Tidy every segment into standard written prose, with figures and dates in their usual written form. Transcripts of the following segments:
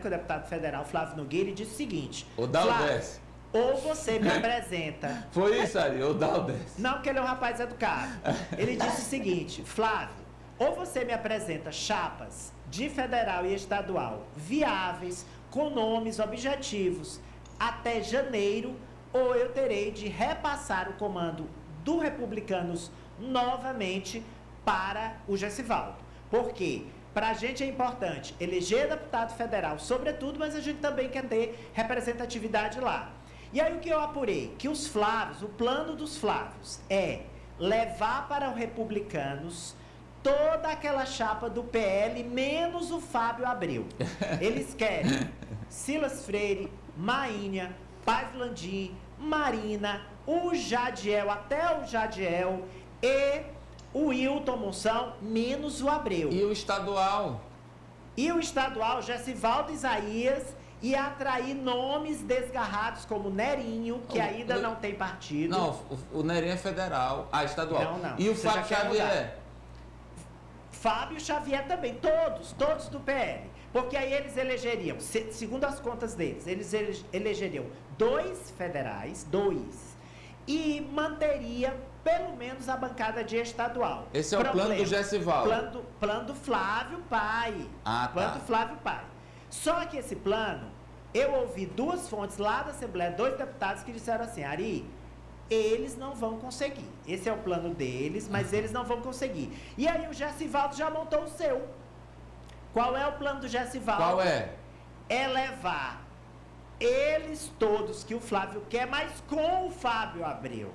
que é o deputado federal Flávio Nogueira, e disse o seguinte: O Daldés. Ou você me apresenta... Foi isso, Ari, o Daldés. Não, porque ele é um rapaz educado. Ele disse o seguinte: Flávio, ou você me apresenta chapas de federal e estadual viáveis, com nomes objetivos, até janeiro, ou eu terei de repassar o comando do Republicanos novamente para o Gessivaldo. Por quê? Para a gente é importante eleger deputado federal, sobretudo, mas a gente também quer ter representatividade lá. E aí o que eu apurei? Que os Flávios, o plano dos Flávios é levar para o Republicanos toda aquela chapa do PL, menos o Fábio Abreu. Eles querem Silas Freire, Maínia, Paz Landim, Marina, o Jadiel, até o Jadiel, e o Wilton Monção, menos o Abreu. E o estadual? E o estadual, Gessivaldo Isaías, e atrair nomes desgarrados como Nerinho, que ainda não tem partido. Não, o Nerinho é federal. Ah, estadual. Não. E o Fábio Xavier? Fábio Xavier também, todos do PL. Porque aí eles elegeriam, segundo as contas deles, eles elegeriam 2 federais, e manteria pelo menos a bancada de estadual. Esse é o plano do Gessivaldo? Plano do Flávio Pai. Plano do Flávio Pai. Só que esse plano, eu ouvi 2 fontes lá da Assembleia, 2 deputados que disseram assim: Ari, eles não vão conseguir. Esse é o plano deles, mas eles não vão conseguir. E aí o Gessivaldo já montou o seu. Qual é o plano do Gessivaldo? Qual é? É levar eles todos que o Flávio quer, mas com o Fábio Abreu.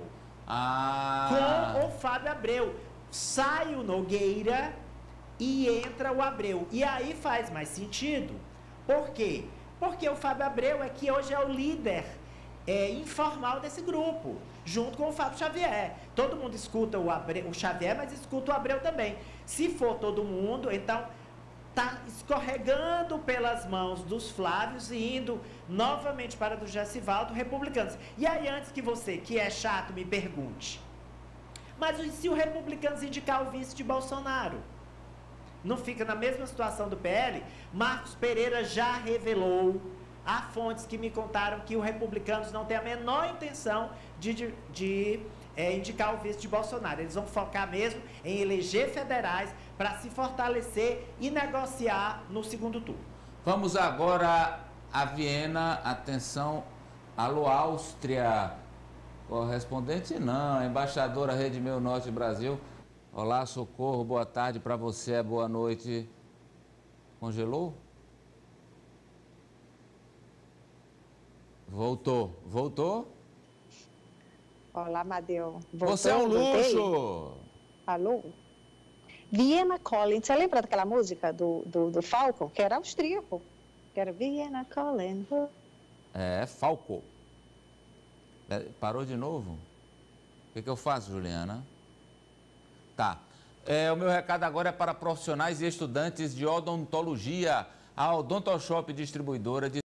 Com o Fábio Abreu. Sai o Nogueira e entra o Abreu. E aí faz mais sentido. Por quê? Porque o Fábio Abreu é que hoje é o líder informal desse grupo, junto com o Fábio Xavier. Todo mundo escuta o Xavier, mas escuta o Abreu também. Se for todo mundo, então está escorregando pelas mãos dos Flávios e indo novamente para do Gessivaldo, Republicanos. E aí, antes que você, que é chato, me pergunte, mas e se o Republicanos indicar o vice de Bolsonaro? Não fica na mesma situação do PL? Marcos Pereira já revelou, há fontes que me contaram que o Republicanos não tem a menor intenção de indicar o vice de Bolsonaro. Eles vão focar mesmo em eleger federais para se fortalecer e negociar no segundo turno. Vamos agora a Viena. Atenção, alô Áustria. Correspondente não, embaixadora Rede Meu Norte Brasil. Olá, Socorro, boa tarde para você, boa noite. Congelou? Voltou? Olá, Amadeu. Você é um luxo! Alô? Vienna Calling. Você lembra daquela música do Falco? Que era austríaco. Que era Vienna Calling. É, Falco. Parou de novo? O que eu faço, Juliana? Tá. O meu recado agora é para profissionais e estudantes de odontologia. A Odontoshop Distribuidora de